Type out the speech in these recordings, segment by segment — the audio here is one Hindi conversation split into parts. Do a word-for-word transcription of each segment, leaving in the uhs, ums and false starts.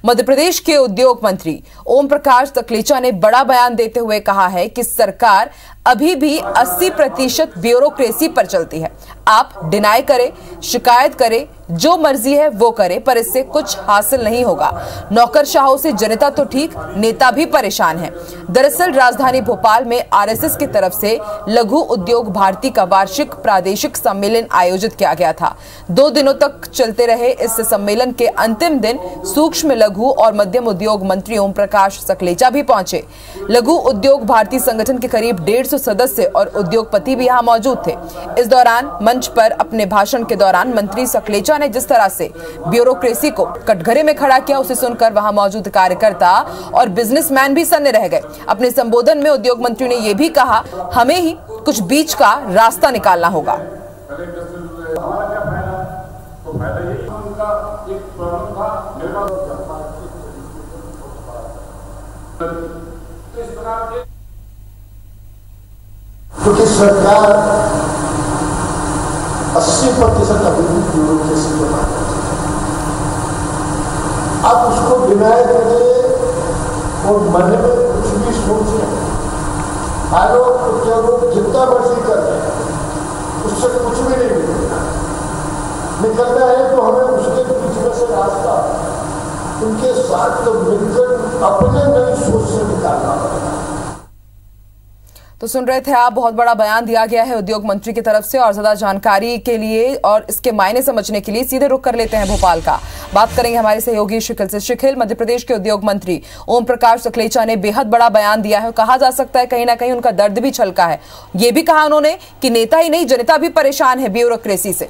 मध्य प्रदेश के उद्योग मंत्री ओम प्रकाश सकलेचा ने बड़ा बयान देते हुए कहा है कि सरकार अभी भी अस्सी प्रतिशत ब्यूरोक्रेसी पर चलती है। आप डिनाई करें, शिकायत करें, जो मर्जी है वो करें, पर इससे कुछ हासिल नहीं होगा। नौकरशाहों से जनता तो ठीक, नेता भी परेशान है। दरअसल राजधानी भोपाल में आरएसएस की तरफ से लघु उद्योग भारती का वार्षिक प्रादेशिक सम्मेलन आयोजित किया गया था। दो दिनों तक चलते रहे इस सम्मेलन के अंतिम दिन सूक्ष्म, लघु और मध्यम उद्योग मंत्री ओम प्रकाश सकलेचा भी पहुंचे। लघु उद्योग भारती संगठन के करीब डेढ़ सौ सदस्य और उद्योगपति भी यहां मौजूद थे। इस दौरान मंच पर अपने भाषण के दौरान मंत्री सकलेचा ने जिस तरह से ब्यूरोक्रेसी को कटघरे में खड़ा किया, उसे सुनकर वहां मौजूद कार्यकर्ता और बिजनेसमैन भी सन्न रह गए। अपने संबोधन में उद्योग मंत्री ने यह भी कहा, हमें ही कुछ बीच का रास्ता निकालना होगा। क्योंकि सरकार अस्सी प्रतिशत अभी भी ब्यूरोक्रेसी को मानती है। आप उसको डिनाई करें और मन में कुछ भी सोचें, आरोप प्रत्यारोप जितना मर्जी कर रहे हैं, उससे कुछ भी नहीं निकलना निकलना है तो हमें उसके बीच में से रास्ता उनके साथ तो मिलकर अपने नई सोच से निकालना पड़ेगा। तो सुन रहे थे आप, बहुत बड़ा बयान दिया गया है उद्योग मंत्री की तरफ से। और ज्यादा जानकारी के लिए और इसके मायने समझने के लिए सीधे रुख कर लेते हैं भोपाल का। बात करेंगे हमारे सहयोगी शिखिल से। शिखिल, मध्य प्रदेश के उद्योग मंत्री ओम प्रकाश सकलेचा ने बेहद बड़ा बयान दिया है। कहा जा सकता है कहीं ना कहीं उनका दर्द भी छलका है। ये भी कहा उन्होंने कि नेता ही नहीं, जनता भी परेशान है ब्यूरोक्रेसी से।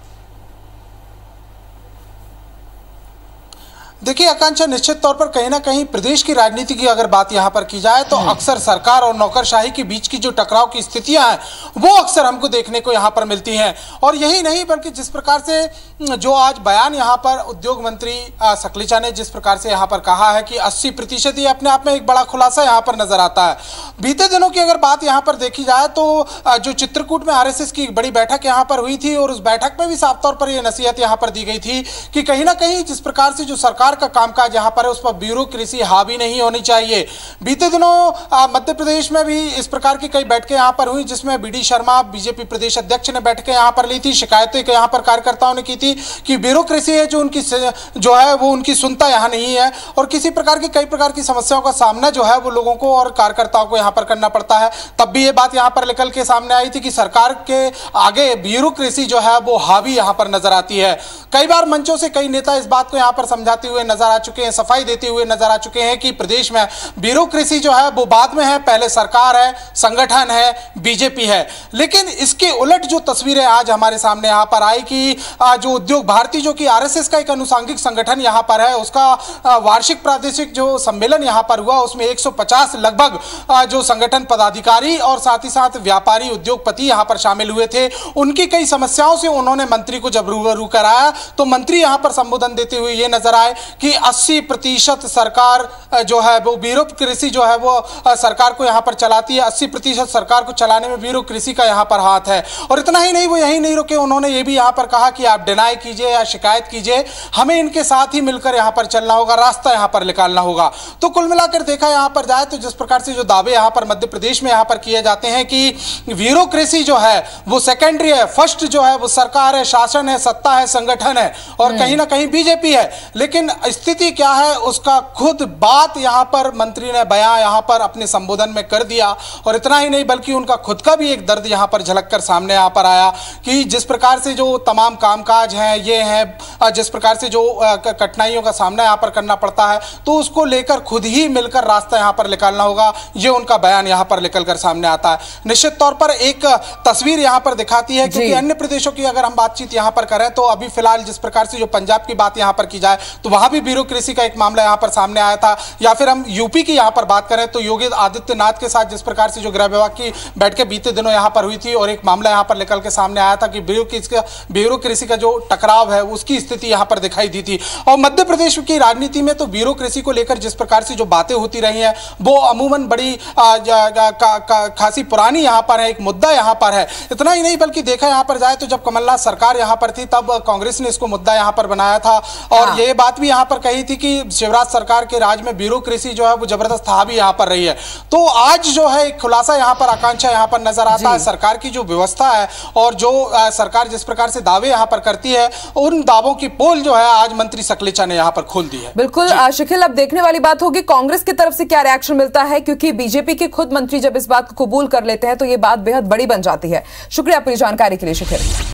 देखिए आकांक्षा, निश्चित तौर पर कहीं ना कहीं प्रदेश की राजनीति की अगर बात यहां पर की जाए तो अक्सर सरकार और नौकरशाही के बीच की जो टकराव की स्थितियां हैं वो अक्सर हमको देखने को यहां पर मिलती हैं। और यही नहीं बल्कि जिस प्रकार से जो आज बयान यहां पर उद्योग मंत्री सकलेचा ने जिस प्रकार से यहां पर कहा है कि अस्सी प्रतिशत ये अपने आप में एक बड़ा खुलासा यहां पर नजर आता है। बीते दिनों की अगर बात यहां पर देखी जाए तो जो चित्रकूट में आरएसएस की बड़ी बैठक यहां पर हुई थी और उस बैठक में भी साफ तौर पर यह नसीहत यहां पर दी गई थी कि कहीं ना कहीं जिस प्रकार से जो सरकार का कामकाज यहां पर है उस पर ब्यूरोक्रेसी हावी नहीं होनी चाहिए। बीते दिनों मध्य प्रदेश में भी इस प्रकार की कई बैठकें यहां पर हुई जिसमें बीडी शर्मा बीजेपी प्रदेश अध्यक्ष ने बैठकें यहां पर ली थी। शिकायतें यहां पर कार्यकर्ताओं ने की थी कि ब्यूरोक्रेसी है जो उनकी जो है वो उनकी सुनता यहां नहीं है और किसी प्रकार की कई प्रकार की समस्याओं का सामना जो है वो लोगों को और कार्यकर्ताओं को यहां पर करना पड़ता है। तब भी ये बात यहां पर निकल के सामने आई थी कि सरकार के आगे ब्यूरोक्रेसी जो है वो हावी यहां पर नजर आती है। कई बार मंचों से कई नेता इस बात को यहां पर समझाते हुए नजर आ चुके हैं, सफाई देते हुए नजर आ चुके हैं कि प्रदेश में ब्यूरोक्रेसी जो है वो बाद में है, पहले सरकार है, संगठन है, बीजेपी है। लेकिन इसके उलट जो तस्वीरें आज हमारे सामने यहां पर आई कि जो उद्योग भारती जो कि आरएसएस का एक अनुसांगिक संगठन यहां पर है, उसका वार्षिक प्रादेशिक जो सम्मेलन यहां पर हुआ उसमें एक सौ पचास लगभग जो संगठन पदाधिकारी और साथ ही साथ व्यापारी उद्योगपति यहां पर शामिल हुए थे। उनकी कई समस्याओं से उन्होंने मंत्री को जब रूबरू कराया तो मंत्री यहां पर संबोधन देते हुए ये नजर आए कि अस्सी प्रतिशत सरकार जो है वो ब्यूरोक्रेसी जो है वो सरकार को यहां पर चलाती है, अस्सी प्रतिशत सरकार को चलाने में ब्यूरोक्रेसी का यहां पर हाथ है। और इतना ही नहीं, वो यही नहीं रुके, उन्होंने ये भी यहां पर कहा कि आप डिनाई कीजिए या शिकायत कीजिए, हमें इनके साथ ही मिलकर यहां पर चलना होगा, रास्ता यहां पर निकालना होगा। तो कुल मिलाकर देखा यहां पर जाए तो जिस प्रकार से जो दावे यहां पर मध्य प्रदेश में यहां पर किए जाते हैं कि ब्यूरोक्रेसी जो है वो सेकेंडरी है, फर्स्ट जो है वो सरकार है, शासन है, सत्ता है, संगठन है और कहीं ना कहीं बीजेपी है। लेकिन स्थिति क्या है उसका खुद बात यहां पर मंत्री ने बयां यहां पर अपने संबोधन में कर दिया। और इतना ही नहीं बल्कि उनका खुद का भी एक दर्द यहां पर झलक कर सामने यहां पर आया कि जिस प्रकार से जो तमाम कामकाज हैं ये हैं, जिस प्रकार से जो कठिनाइयों का सामना यहां पर करना पड़ता है तो उसको लेकर खुद ही मिलकर रास्ता यहां पर निकालना होगा, ये उनका बयान यहां पर निकल कर सामने आता है। निश्चित तौर पर एक तस्वीर यहां पर दिखाती है क्योंकि अन्य प्रदेशों की अगर हम बातचीत यहां पर करें तो अभी फिलहाल जिस प्रकार से जो पंजाब की बात यहां पर की जाए तो वहां भी ब्यूरोक्रेसी का एक मामला यहां पर सामने आया था। या फिर हम यूपी की यहां पर बात करें तो योगी आदित्यनाथ के साथ जिस प्रकार से जो गृह विभाग की बैठकें बीते दिनों यहां पर हुई थी और एक मामला यहां पर निकल के सामने आया था कि ब्यूरोक्रेसी का जो टकराव है उसकी स्थिति यहां पर दिखाई दी थी। और मध्य प्रदेश की राजनीति में तो ब्यूरोक्रेसी को लेकर जिस प्रकार से जो बातें होती रही हैं वो अमूमन बड़ी खासी पुरानी यहां पर है, एक मुद्दा यहां पर है। इतना ही नहीं बल्कि देखा यहां पर जाए तो जब कमलनाथ सरकार यहां पर थी तब कांग्रेस ने इसको मुद्दा यहां पर बनाया था और ये बात भी यहाँ पर कही थी कि शिवराज सरकार के राज में ब्यूरोक्रेसी जो है वो जबरदस्त हावी यहाँ पर रही है। तो आज जो है एक खुलासा यहाँ पर, आकांक्षा यहाँ पर नजर आता है। सरकार की जो व्यवस्था है और जो आ, सरकार जिस प्रकार से दावे यहाँ पर करती है, उन दावों की पोल जो है आज मंत्री सकलेचा ने यहाँ पर खोल दी है। बिल्कुल शिखिल, अब देखने वाली बात होगी कांग्रेस की तरफ से क्या रिएक्शन मिलता है, क्योंकि बीजेपी के खुद मंत्री जब इस बात को कबूल कर लेते हैं तो ये बात बेहद बड़ी बन जाती है। शुक्रिया पूरी जानकारी के लिए शिखिल।